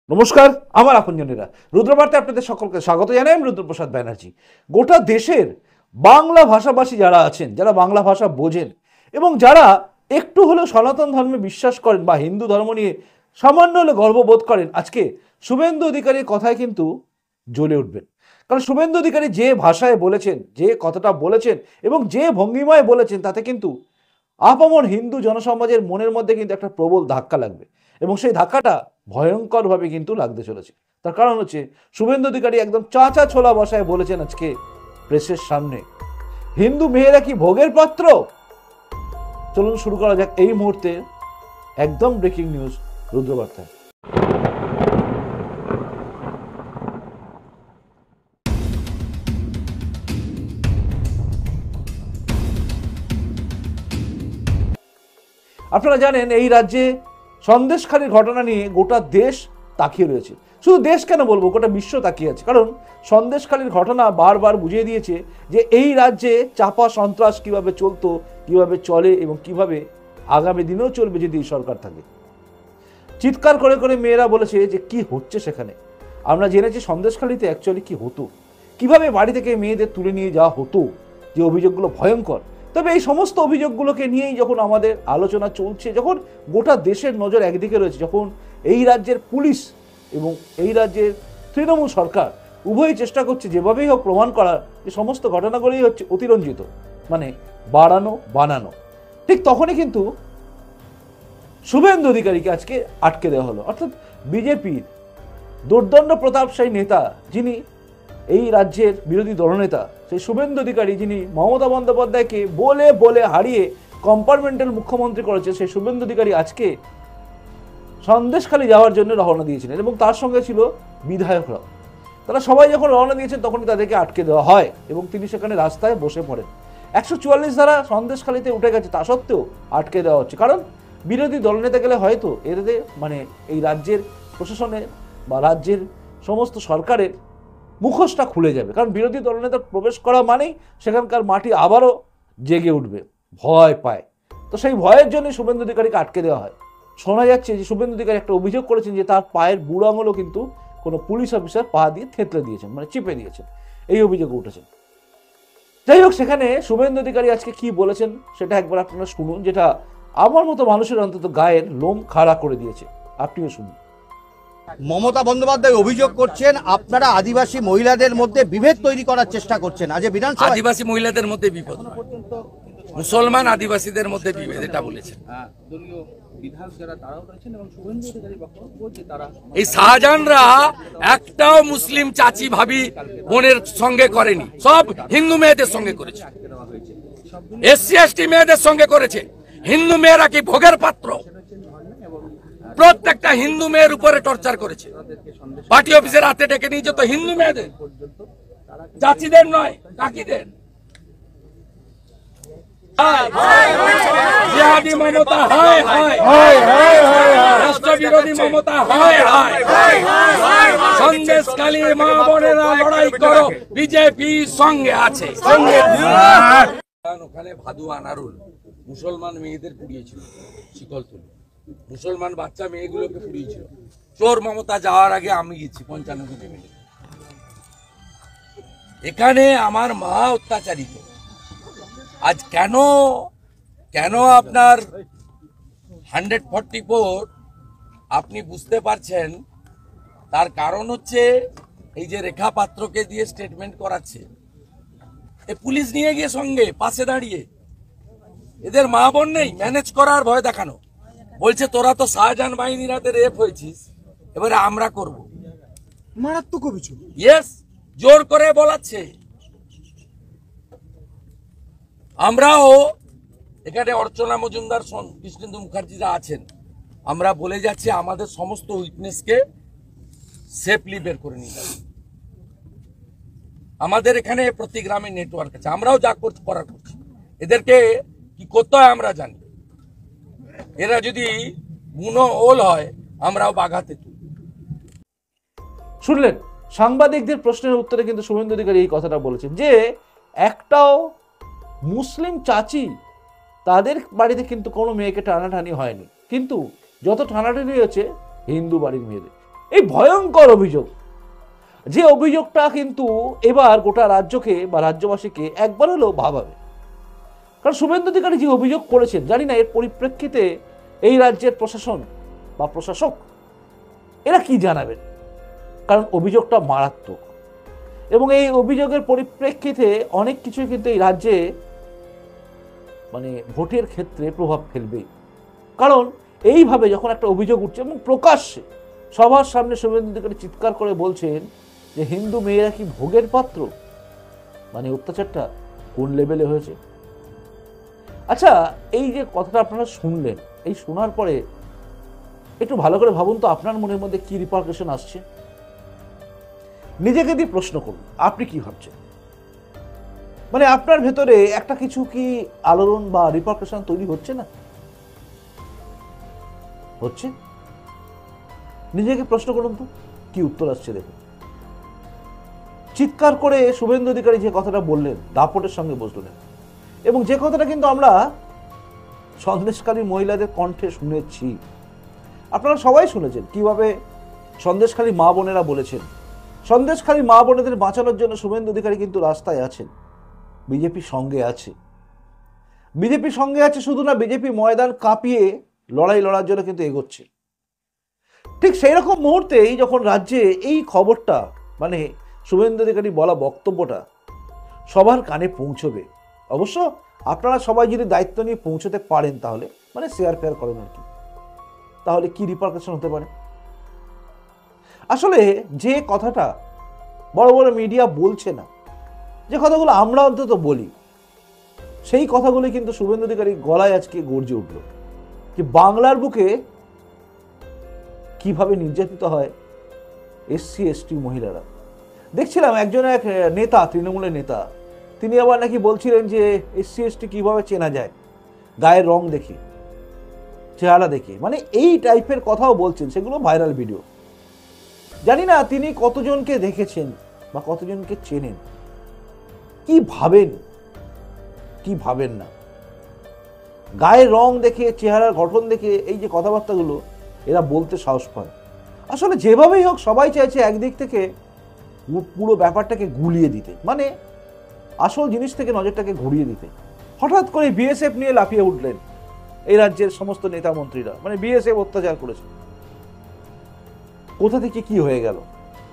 নমস্কার, আমার আপনজনেরা রুদ্রবার্তায় আপনাদের সকলকে স্বাগত জানাই। আমি রুদ্রপ্রসাদ ব্যানার্জি। গোটা দেশের বাংলা ভাষাভাষী যারা আছেন, যারা বাংলা ভাষা বোঝেন এবং যারা একটু হলেও সনাতন ধর্মে বিশ্বাস করেন বা হিন্দু ধর্ম নিয়ে সামান্য হলে গর্ববোধ করেন, আজকে শুভেন্দু অধিকারীর কথায় কিন্তু জ্বলে উঠবেন। কারণ শুভেন্দু অধিকারী যে ভাষায় বলেছেন, যে কথাটা বলেছেন এবং যে ভঙ্গিমায় বলেছেন, তাতে কিন্তু আপামর হিন্দু জনসমাজের মনের মধ্যে কিন্তু একটা প্রবল ধাক্কা লাগবে এবং সেই ধাক্কাটা ভয়ঙ্করভাবে কিন্তু লাগতে চলেছে। তার কারণ হচ্ছে শুভেন্দু অধিকারী একদম চাঁচা ছোলা বসায় বলেছেন আজকে প্রেসের সামনে, হিন্দু মেয়েরা কি ভোগের পাত্র। চলুন শুরু করা যাক এই মুহূর্তে একদম ব্রেকিং নিউজ রুদ্রবার্তায়। আপনারা জানেন এই রাজ্যে সন্দেশখালির ঘটনা নিয়ে গোটা দেশ তাকিয়ে রয়েছে। শুধু দেশ কেন বলবো, গোটা বিশ্ব তাকিয়ে আছে। কারণ সন্দেশখালির ঘটনা বারবার বুঝিয়ে দিয়েছে যে এই রাজ্যে চাপা সন্ত্রাস কিভাবে চলতো, কিভাবে চলে এবং কিভাবে আগামী দিনেও চলবে যদি এই সরকার থাকে। চিৎকার করে করে মেয়েরা বলেছে যে কি হচ্ছে সেখানে। আমরা জেনেছি সন্দেশখালিতে অ্যাকচুয়ালি কি হতো, কিভাবে বাড়ি থেকে মেয়েদের তুলে নিয়ে যাওয়া হতো, যে অভিযোগগুলো ভয়ঙ্কর। তবে এই সমস্ত অভিযোগগুলোকে নিয়েই যখন আমাদের আলোচনা চলছে, যখন গোটা দেশের নজর একদিকে রয়েছে, যখন এই রাজ্যের পুলিশ এবং এই রাজ্যের তৃণমূল সরকার উভয়ই চেষ্টা করছে যেভাবেই হোক প্রমাণ করার যে সমস্ত ঘটনাগুলোই হচ্ছে অতিরঞ্জিত, মানে বানানো, ঠিক তখনই কিন্তু শুভেন্দু অধিকারীকে আজকে আটকে দেওয়া হলো। অর্থাৎ বিজেপির দুর্দণ্ড প্রতাপশালী নেতা, যিনি এই রাজ্যের বিরোধী দলনেতা, সেই শুভেন্দু অধিকারী, যিনি মমতা বন্দ্যোপাধ্যায়কে বলে বলে হারিয়ে কম্পার্টমেন্টাল মুখ্যমন্ত্রী করেছে, সেই শুভেন্দু অধিকারী আজকে সন্দেশখালি যাওয়ার জন্য রওনা দিয়েছিলেন এবং তার সঙ্গে ছিল বিধায়করাও। তারা সবাই যখন রওনা দিয়েছেন তখনই তাদেরকে আটকে দেওয়া হয় এবং তিনি সেখানে রাস্তায় বসে পড়েন। 144 ধারা সন্দেশখালিতে উঠে গেছে, তা সত্ত্বেও আটকে দেওয়া হচ্ছে। কারণ বিরোধী দলনেতা গেলে হয়তো এদের মানে এই রাজ্যের প্রশাসনের বা রাজ্যের সমস্ত সরকারের মুখোশটা খুলে যাবে। কারণ বিরোধী দলনেতা প্রবেশ করা মানেই সেখানকার মাটি আবারও জেগে উঠবে, ভয় পায়। তো সেই ভয়ের জন্য শুভেন্দু অধিকারীকে আটকে দেওয়া হয়। শোনা যাচ্ছে যে শুভেন্দু অধিকারী একটা অভিযোগ করেছেন যে তার পায়ের বুড়ো আঙুলও কিন্তু কোনো পুলিশ অফিসার পা দিয়ে থেতলে দিয়েছেন, মানে চিপে দিয়েছেন, এই অভিযোগ উঠেছেন। যাই হোক, সেখানে শুভেন্দু অধিকারী আজকে কি বলেছেন সেটা একবার আপনারা শুনুন, যেটা আমার মতো মানুষের অন্তত গায়ের লোম খাড়া করে দিয়েছে। আপনিও শুনুন। মমতা বন্দ্যোপাধ্যায় অভিযোগ করছেন আপনারা আদিবাসী মহিলাদের মধ্যে বিভেদ তৈরি করার চেষ্টা করছেন। আজ বিধানসভা আদিবাসী মহিলাদের মধ্যে বিভেদ, মুসলমান আদিবাসীদের মধ্যে বিভেদ, এটা বলেছেন। এই শাহজাহানরা একটাও মুসলিম চাচি ভাবি বোনের সঙ্গে করেনি, সব হিন্দু মেয়েদের সঙ্গে করেছে, এসসি এসটি মেয়েদের সঙ্গে করেছে। হিন্দু মেয়েরা কি ভোগের পাত্র? প্রত্যেকটা হিন্দু মেয়ের উপরে টর্চার করেছে। পার্টি অফিসের হাতে ডেকে নিয়ে যেত হিন্দু মেয়েদের, চাচিদের নয়, কাকিদের। জিহাদি মমতা হায় হায়, রাষ্ট্রবিরোধী মমতা হায় হায়। সন্দেশখালীর মা বোনেরা লড়াই করো, বিজেপি সঙ্গে আছে। ওখানে ভাদু আনারুল মুসলমান মেয়েদের পুড়িয়েছিল, শিকল তুলে মুসলমান বাচ্চা মেয়েগুলোকে পুড়িয়েছিল। চোর মমতা যাওয়ার আগে আমি গেছি 95 মিনিট। এখানে আমার মা অত্যাচারিত। আজ কেন আপনার 144 আপনি বুঝতে পারছেন? তার কারণ হচ্ছে এই যে রেখা পাত্রকে দিয়ে স্টেটমেন্ট করাচ্ছে, পুলিশ নিয়ে গিয়ে সঙ্গে পাশে দাঁড়িয়ে, এদের মা বোন নেই, ম্যানেজ করার ভয় দেখানো। বলছে তোরা তো শাহজাহান বাহিনীর হাতে রেপ হয়েছিস, এবারে আমরা করব। মারাত্মক অভিযোগ। ইয়েস, জোর করে বলাচ্ছে। আমরাও এখানে অর্চনা মজুমদার, কৃষ্ণেন্দু মুখার্জিরা আছেন, আমরা বলে যাচ্ছি আমাদের সমস্ত উইটনেসকে সেফলি বের করে নিয়ে যাবে। আমাদের এখানে প্রতি গ্রামে নেটওয়ার্ক আছে, আমরাও যা করার করছি। এদেরকে কি করতে হয় আমরা জানি। এরা যদি বুনো ওল হয়, আমরাও বাঘাতে তুলি। শুনলেন, সাংবাদিকদের প্রশ্নের উত্তরে কিন্তু শুভেন্দু অধিকারী এই কথাটা বলেছেন যে একটাও মুসলিম চাচি, তাদের বাড়িতে কিন্তু কোনো মেয়েকে টানাটানি হয়নি, কিন্তু যত টানাটানি হয়েছে হিন্দু বাড়ির মেয়েদের। এই ভয়ঙ্কর অভিযোগ, যে অভিযোগটা কিন্তু এবার গোটা রাজ্যকে বা রাজ্যবাসীকে একবার হলেও ভাবাবে। কারণ শুভেন্দু অধিকারী যে অভিযোগ করেছেন, জানি না এর পরিপ্রেক্ষিতে এই রাজ্যের প্রশাসন বা প্রশাসক এরা কি জানাবেন, কারণ অভিযোগটা মারাত্মক এবং এই অভিযোগের পরিপ্রেক্ষিতে অনেক কিছু কিন্তু এই রাজ্যে মানে ভোটের ক্ষেত্রে প্রভাব ফেলবে। কারণ এইভাবে যখন একটা অভিযোগ উঠছে এবং প্রকাশ্যে সবার সামনে শুভেন্দু অধিকারী চিৎকার করে বলছেন যে হিন্দু মেয়েরা কি ভোগের পাত্র, মানে অত্যাচারটা কোন লেভেলে হয়েছে। আচ্ছা, এই যে কথাটা আপনারা শুনলেন, এই শোনার পরে একটু ভালো করে ভাবুন তো আপনার মনের মধ্যে কি রিপারকেশন আসছে। নিজেকে দিয়ে প্রশ্ন করুন, আপনি কি ভাবছেন? মানে আপনার ভেতরে একটা কিছু কি আলোড়ন বা রিপারকেশন তৈরি হচ্ছে না? হচ্ছে? নিজেকে প্রশ্ন করুন তো কি উত্তর আসছে দেখুন। চিৎকার করে শুভেন্দু অধিকারী যে কথাটা বললেন, দাপটের সঙ্গে বসলেন, এবং যে কথাটা কিন্তু আমরা সন্দেশকারী মহিলাদের কণ্ঠে শুনেছি, আপনারা সবাই শুনেছেন কিভাবে সন্দেশখালী মা বোনেরা বলেছেন। সন্দেশখালী মা বোনেদের বাঁচানোর জন্য শুভেন্দু অধিকারী কিন্তু রাস্তায় আছেন, বিজেপির সঙ্গে আছে। বিজেপির সঙ্গে আছে শুধু না, বিজেপি ময়দান কাঁপিয়ে লড়ার জন্য কিন্তু এগোচ্ছে। ঠিক সেই রকম মুহূর্তেই যখন রাজ্যে এই খবরটা, মানে শুভেন্দু অধিকারী বলা বক্তব্যটা সবার কানে পৌঁছবে, অবশ্য আপনারা সবাই যদি দায়িত্ব নিয়ে পৌঁছতে পারেন তাহলে, মানে শেয়ার ফেয়ার করেন আর কি, তাহলে কি রিপারকেশন হতে পারে। আসলে যে কথাটা বড় বড় মিডিয়া বলছে না, যে কথাগুলো আমরা অন্তত বলি, সেই কথাগুলো কিন্তু শুভেন্দু অধিকারী গলায় আজকে গর্জে উঠল, যে বাংলার বুকে কিভাবে নির্যাতিত হয় এসসি এসটি মহিলারা। দেখছিলাম একজন এক নেতা, তৃণমূলের নেতা, তিনি আবার নাকি বলছিলেন যে এসসি এসটি কিভাবে চেনা যায়, গায়ের রং দেখে, চেহারা দেখে, মানে এই টাইপের কথাও বলছেন, সেগুলো ভাইরাল ভিডিও। জানি না তিনি কতজনকে দেখেছেন বা কতজনকে চেনেন, কি ভাবেন কি ভাবেন না। গায়ের রং দেখে, চেহারার গঠন দেখে এই যে কথাবার্তাগুলো এরা বলতে সাহস পায়। আসলে যেভাবেই হোক সবাই চাইছে একদিক থেকে পুরো ব্যাপারটাকে গুলিয়ে দিতে, মানে আসল জিনিস থেকে নজরটাকে ঘুরিয়ে দিতে। হঠাৎ করে বিএসএফ নিয়ে লাফিয়ে উঠলেন এই রাজ্যের সমস্ত নেতা মন্ত্রীরা, মানে বিএসএফ অত্যাচার করেছে। কোথা থেকে কি হয়ে গেল,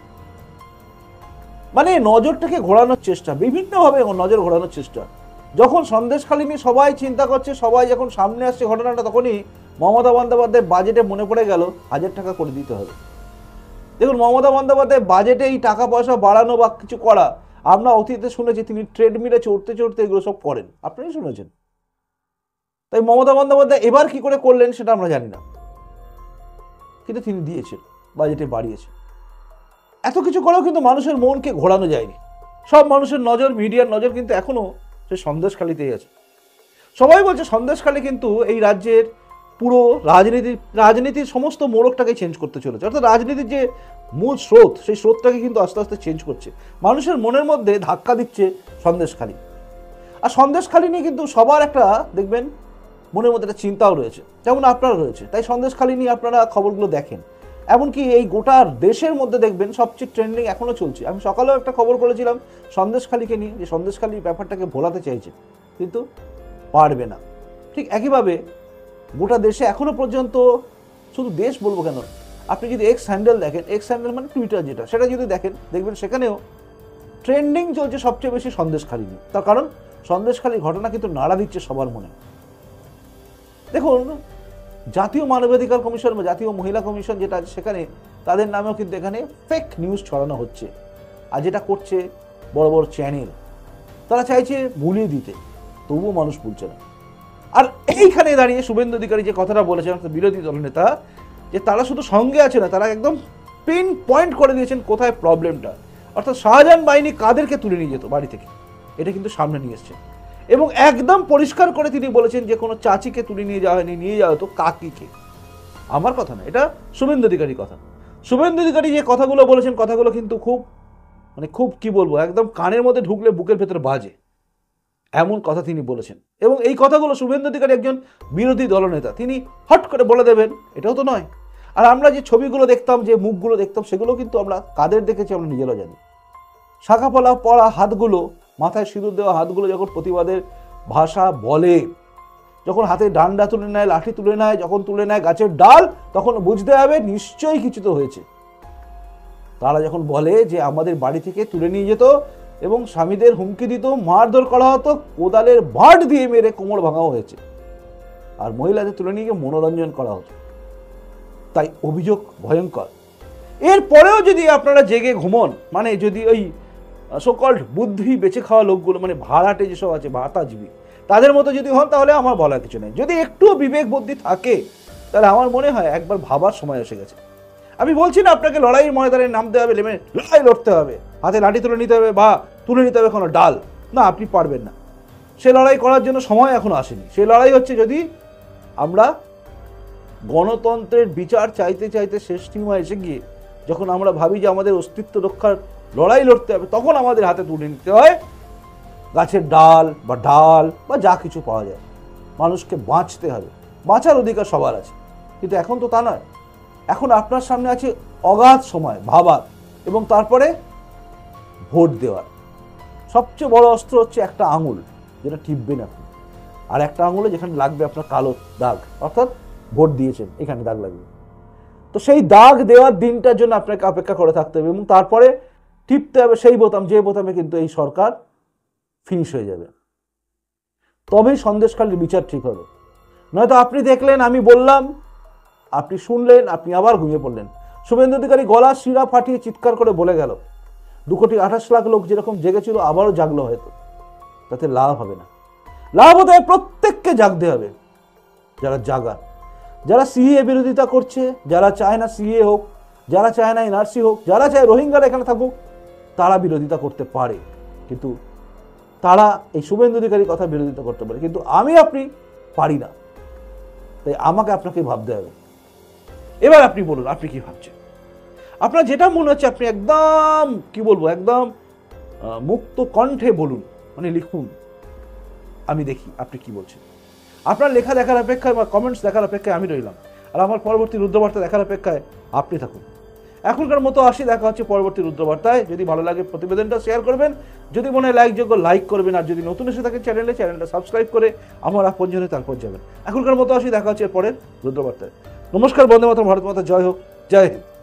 মানে নজরটাকে ঘোরানোর চেষ্টা, বিভিন্নভাবে নজর ঘোরানোর চেষ্টা। যখন সন্দেশখালী নিয়ে সবাই চিন্তা করছে, সবাই যখন সামনে আসছে ঘটনাটা, তখনই মমতা বন্দ্যোপাধ্যায় বাজেটে মনে পড়ে গেল 1000 টাকা করে দিতে হবে। দেখুন, মমতা বন্দ্যোপাধ্যায় বাজেটে এই টাকা পয়সা বাড়ানো বা কিছু করা, আমরা অতীতে শুনেছি তিনি ট্রেডমিলে চড়তে চড়তে এগুলো সব করেন, আপনারাই শুনেছেন। তাই মমতা বন্দ্যোপাধ্যায় এবার কি করে করলেন সেটা আমরা জানি না, কিন্তু তিনি দিয়েছেন, বাজেটে বাড়িয়েছে। এত কিছু করেও কিন্তু মানুষের মনকে ঘোরানো যায়নি। সব মানুষের নজর, মিডিয়ার নজর কিন্তু এখনো সে সন্দেশখালীতেই আছে। সবাই বলছে সন্দেশখালী কিন্তু এই রাজ্যের পুরো রাজনীতির সমস্ত মোড়কটাকে চেঞ্জ করতে চলেছে, অর্থাৎ রাজনীতির যে মূল স্রোত, সেই স্রোতটাকে কিন্তু আস্তে আস্তে চেঞ্জ করছে। মানুষের মনের মধ্যে ধাক্কা দিচ্ছে সন্দেশখালী। আর সন্দেশখালী নিয়ে কিন্তু সবার একটা, দেখবেন মনের মধ্যে একটা চিন্তাও রয়েছে, যেমন আপনারা রয়েছে। তাই সন্দেশখালী নিয়ে আপনারা খবরগুলো দেখেন। এমনকি এই গোটা দেশের মধ্যে দেখবেন সবচেয়ে ট্রেন্ডিং এখনো চলছে। আমি সকালেও একটা খবর করেছিলাম সন্দেশখালীকে নিয়ে, যে সন্দেশখালী ব্যাপারটাকে ভোলাতে চাইছে কিন্তু পারবে না। ঠিক একইভাবে গোটা দেশে এখনো পর্যন্ত, শুধু দেশ বলবো কেন, আপনি যদি এক্স হ্যান্ডেল দেখেন, এক্স হ্যান্ডেল মানে টুইটার যেটা, সেটা যদি দেখেন, দেখবেন সেখানেও ট্রেন্ডিং চলছে সবচেয়ে বেশি সন্দেশখালী নিয়ে। তার কারণ সন্দেশখালী ঘটনা কিন্তু নাড়া দিচ্ছে সবার মনে। দেখুন, জাতীয় মানবাধিকার কমিশন বা জাতীয় মহিলা কমিশন যেটা আছে, সেখানে তাদের নামেও কিন্তু এখানে ফেক নিউজ ছড়ানো হচ্ছে। আর যেটা করছে বড় বড় চ্যানেল, তারা চাইছে ভুলিয়ে দিতে, তবুও মানুষ ভুলছে না। আর এইখানে দাঁড়িয়ে শুভেন্দু অধিকারী যে কথাটা বলেছেন, অর্থাৎ বিরোধী দলনেতা, যে তারা শুধু সঙ্গে আছে না, তারা একদম পিন পয়েন্ট করে দিয়েছেন কোথায় প্রবলেমটা। অর্থাৎ শাহজাহান বাহিনী কাদেরকে তুলে নিয়ে যেত বাড়ি থেকে, এটা কিন্তু সামনে নিয়ে এসছে। এবং একদম পরিষ্কার করে তিনি বলেছেন যে কোনো চাচিকে তুলে নিয়ে যাওয়া হয়নি, নিয়ে যাওয়া হতো কাকিকে। আমার কথা না, এটা শুভেন্দু অধিকারীর কথা। শুভেন্দু অধিকারী যে কথাগুলো বলেছেন, কথাগুলো কিন্তু খুব কি বলবো, একদম কানের মধ্যে ঢুকলে বুকের ভেতর বাজে, এমন কথা তিনি বলেছেন। এবং এই কথাগুলো শুভেন্দু অধিকারী একজন বিরোধী দলনেতা, তিনি হট করে বলে দেবেন এটাও তো নয়। আর আমরা যে ছবিগুলো দেখতাম, যে মুখগুলো দেখতাম, সেগুলো কিন্তু আমরা কাদের দেখেছি আমরা নিজেরাও জানি। শাখাপলা পরা হাতগুলো, মাথায় সিঁদুর দেওয়া হাতগুলো যখন প্রতিবাদের ভাষা বলে, যখন হাতে ডান্ডা তুলে নেয়, লাঠি তুলে নেয়, যখন তুলে নেয় গাছের ডাল, তখন বুঝতে হবে নিশ্চয়ই কিছু তো হয়েছে। তারা যখন বলে যে আমাদের বাড়ি থেকে তুলে নিয়ে যেত এবং স্বামীদের হুমকি দিত, মারধর করা হতো, কোদালের বাট দিয়ে মেরে কোমর ভাঙাও হয়েছে, আর মহিলাদের তুলে নিয়ে গিয়ে মনোরঞ্জন করা হতো। তাই অভিযোগ ভয়ঙ্কর। এরপরেও যদি আপনারা জেগে ঘুমন, মানে যদি ওই সোকল্ড বুদ্ধি বেঁচে খাওয়া লোকগুলো, মানে ভাড়াটে যেসব আছে, ভাতাজীবী, তাদের মতো যদি হন, তাহলে আমার বলার কিছু নেই। যদি একটুও বিবেক বুদ্ধি থাকে, তাহলে আমার মনে হয় একবার ভাবার সময় এসে গেছে। আমি বলছি না আপনাকে লড়াইয়ের ময়দানে নামতে হবে, লড়াই লড়তে হবে, হাতে লাঠি তুলে নিতে হবে বা তুলে নিতে হবে কোনো ডাল, না, আপনি পারবেন না। সে লড়াই করার জন্য সময় এখনো আসেনি। সে লড়াই হচ্ছে যদি আমরা গণতন্ত্রের বিচার চাইতে চাইতে শেষ সীমায় এসে গিয়ে যখন আমরা ভাবি যে আমাদের অস্তিত্ব রক্ষার লড়াই লড়তে হবে, তখন আমাদের হাতে তুলে নিতে হয় গাছের ডাল বা যা কিছু পাওয়া যায়। মানুষকে বাঁচতে হবে, বাঁচার অধিকার সবার আছে, কিন্তু এখন তো তা নয়। এখন আপনার সামনে আছে অগাধ সময় ভাবার এবং তারপরে ভোট দেওয়ার। সবচেয়ে বড় অস্ত্র হচ্ছে একটা আঙুল, যেটা টিপবেন আপনি, আর একটা আঙুলে যেখানে লাগবে আপনার কালো দাগ, অর্থাৎ ভোট দিয়েছেন, এখানে দাগ লাগবে। তো সেই দাগ দেওয়ার দিনটার জন্য আপনাকে অপেক্ষা করে থাকতে হবে এবং তারপরে টিপতে হবে সেই বোতাম, যে বোতামে কিন্তু এই সরকার ফিনিশ হয়ে যাবে। তবেই সন্দেশখালীর বিচার ঠিক হবে। নয়তো আপনি দেখলেন, আমি বললাম, আপনি শুনলেন, আপনি আবার ঘুমিয়ে পড়লেন। শুভেন্দু অধিকারী গলা শিরা ফাটিয়ে চিৎকার করে বলে গেল, 2,28,00,000 লোক যেরকম জেগেছিল আবারও জাগলো, হয়তো তাতে লাভ হবে না। লাভ হতে হবে প্রত্যেককে জাগতে হবে। যারা জাগার, যারা সিএ বিরোধিতা করছে, যারা চায় না সিএ হোক, যারা চায় না এনআরসি হোক, যারা চায় রোহিঙ্গারা এখানে থাকুক, তারা বিরোধিতা করতে পারে, কিন্তু তারা এই শুভেন্দু অধিকারীর কথা বিরোধিতা করতে পারে, কিন্তু আমি আপনি পারি না। তাই আমাকে আপনাকে ভাবতে হবে। এবার আপনি বলুন, আপনি কি ভাবছেন? আপনার যেটা মনে হচ্ছে আপনি একদম কি বলবো, একদম মুক্ত কণ্ঠে বলুন, মানে লিখুন, আমি দেখি আপনি কি বলছেন। আপনার লেখা দেখার অপেক্ষায় বা কমেন্টস দেখার অপেক্ষায় আমি রইলাম, আর আমার পরবর্তী রুদ্রবার্তা দেখার অপেক্ষায় আপনি থাকুন। এখনকার মতো আসি, দেখা হচ্ছে পরবর্তী রুদ্রবার্তায়। যদি ভালো লাগে প্রতিবেদনটা শেয়ার করবেন, যদি মনে হয় লাইকযোগ্য লাইক করবেন, আর যদি নতুন এসে থাকেন চ্যানেলটা সাবস্ক্রাইব করে আমার আপনজনে তারপর যাবেন। এখনকার মতো আসি, দেখা হচ্ছে পরের রুদ্রবার্তায়। নমস্কার, বন্দে মাতরম, ভারত মাতা জয় হোক, জয় হিন্দ।